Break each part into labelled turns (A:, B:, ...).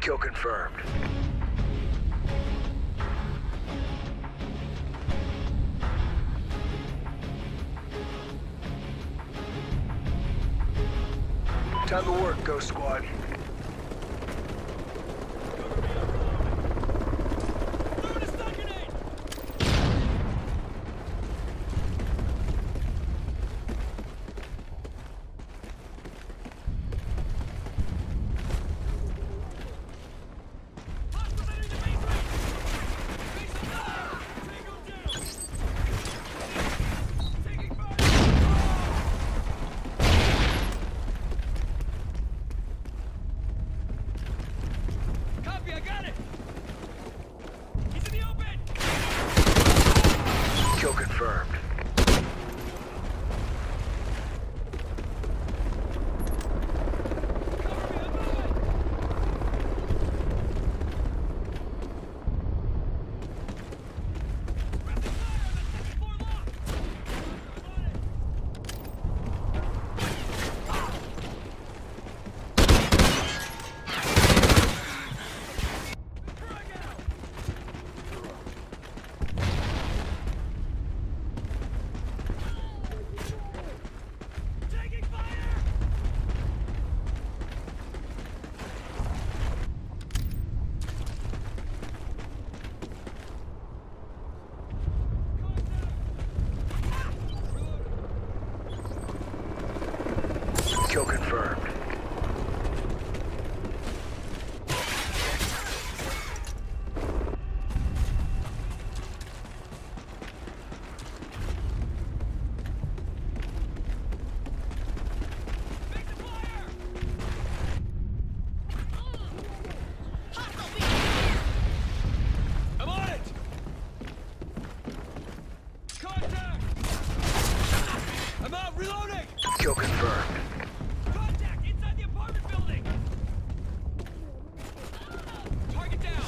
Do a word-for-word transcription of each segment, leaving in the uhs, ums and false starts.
A: Kill confirmed. Time to work, Ghost Squad. Kill confirmed. Kill confirmed.
B: I'm on it! Contact! I'm out, reloading!
A: Kill confirmed.
B: Contact inside the apartment building! Target down!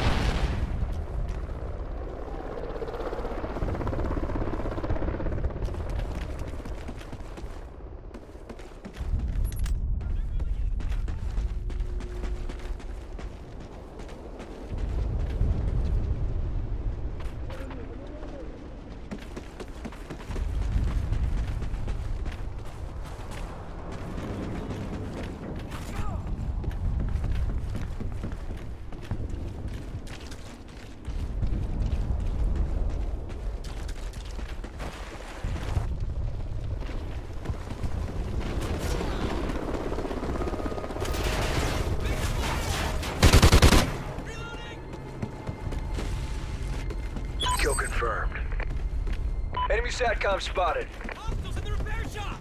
A: Kill confirmed. Enemy SATCOM spotted.
B: Hostiles in the repair shop!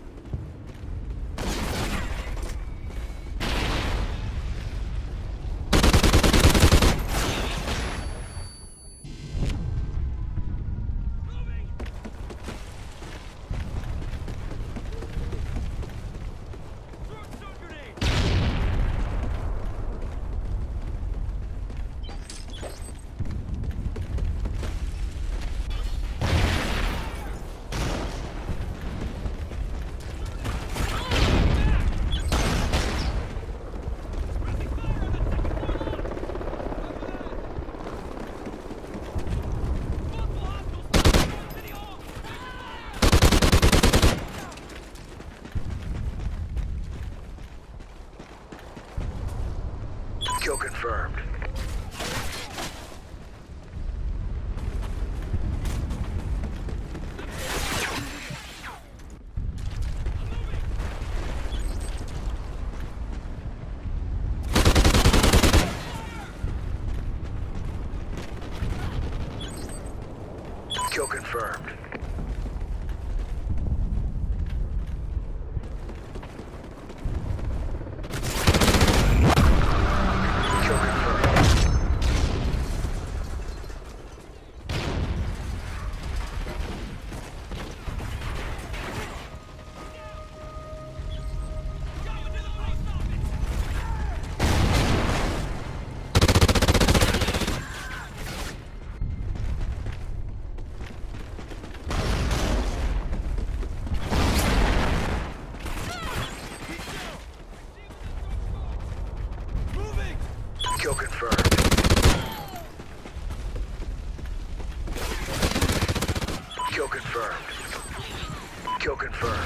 B: Moving! Throw a stun grenade!
A: Kill confirmed. Kill confirmed. Kill confirmed. Kill confirmed. Kill confirmed. Kill confirmed.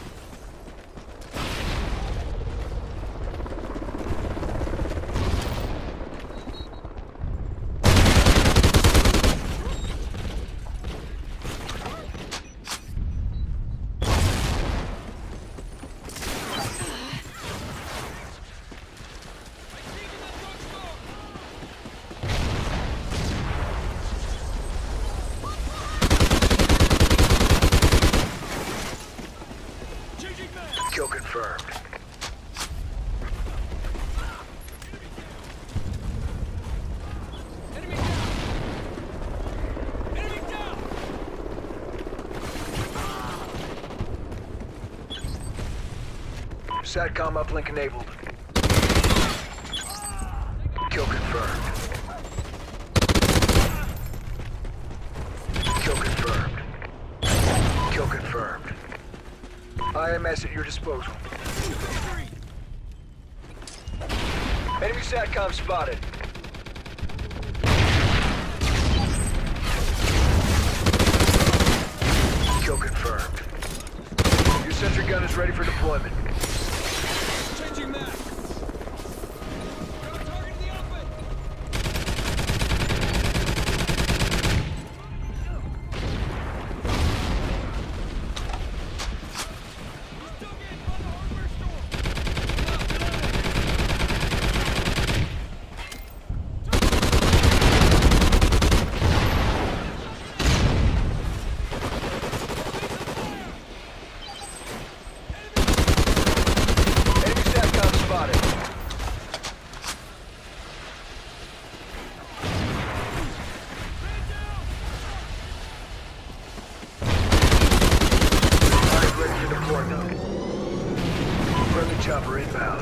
A: Kill confirmed.
B: Enemy down! Enemy down!
A: SATCOM uplink enabled. Kill confirmed. Kill confirmed. Kill confirmed. I M S at your disposal. Enemy SATCOM spotted. Kill confirmed. Your sentry gun is ready for deployment.
B: Changing mag! Got a target in the open! He's dug in by the hardware store!
A: Enemy SATCOM spotted. Target ready for deployment. Friendly chopper inbound.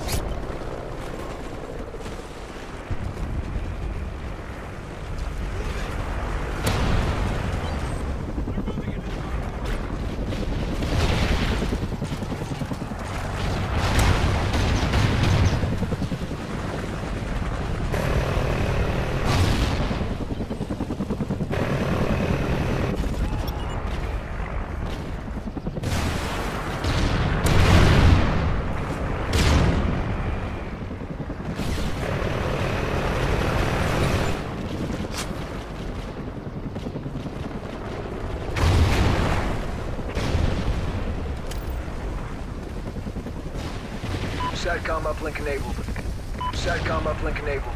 A: SATCOM uplink enabled. SATCOM uplink enabled.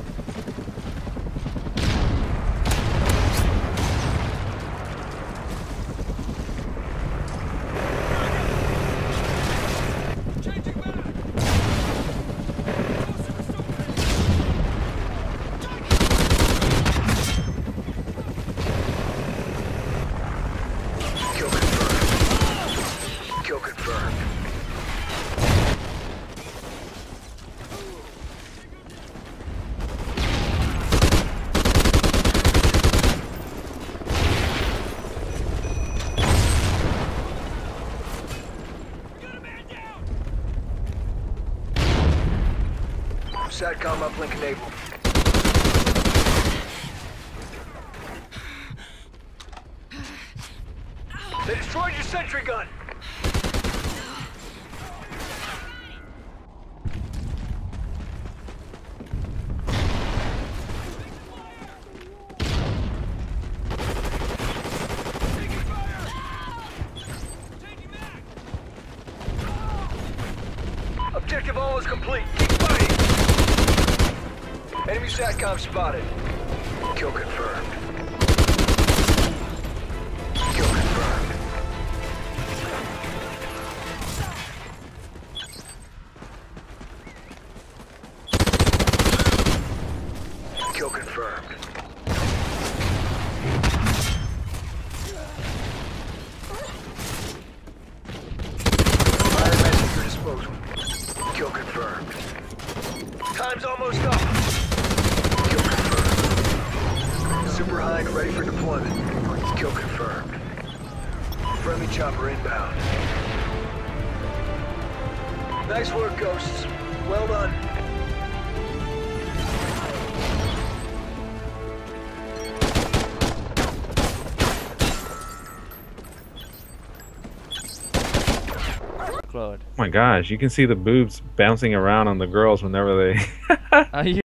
B: Changing mag!
A: Kill confirmed. Kill confirmed.
B: Got a man down!
A: SATCOM uplink enabled. They destroyed your sentry gun!
B: Taking fire! Changing mag!
A: Objective almost complete. Keep fighting! Enemy SATCOM spotted. Kill confirmed. Kill confirmed. Kill confirmed. Fire match at your disposal. Kill confirmed. Time's almost up. Kill confirmed. Super Hind ready for deployment. Kill confirmed. Friendly chopper inbound. Nice work, Ghosts. Well done.
C: Claude.
D: Oh my gosh, you can see the boobs bouncing around on the girls whenever they
C: Are you